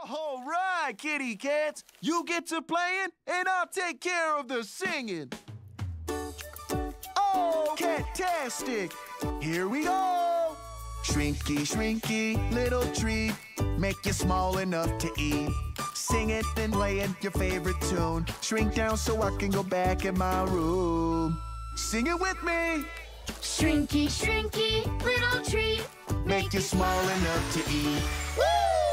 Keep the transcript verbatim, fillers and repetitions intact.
All right, kitty cats. You get to playing, and I'll take care of the singing. Oh, cat-tastic. Here we go. Shrinky, shrinky, little treat. Make you small enough to eat. Sing it and play it, your favorite tune. Shrink down so I can go back in my room. Sing it with me. Shrinky, shrinky, little tree. Make you small enough to eat. Woo!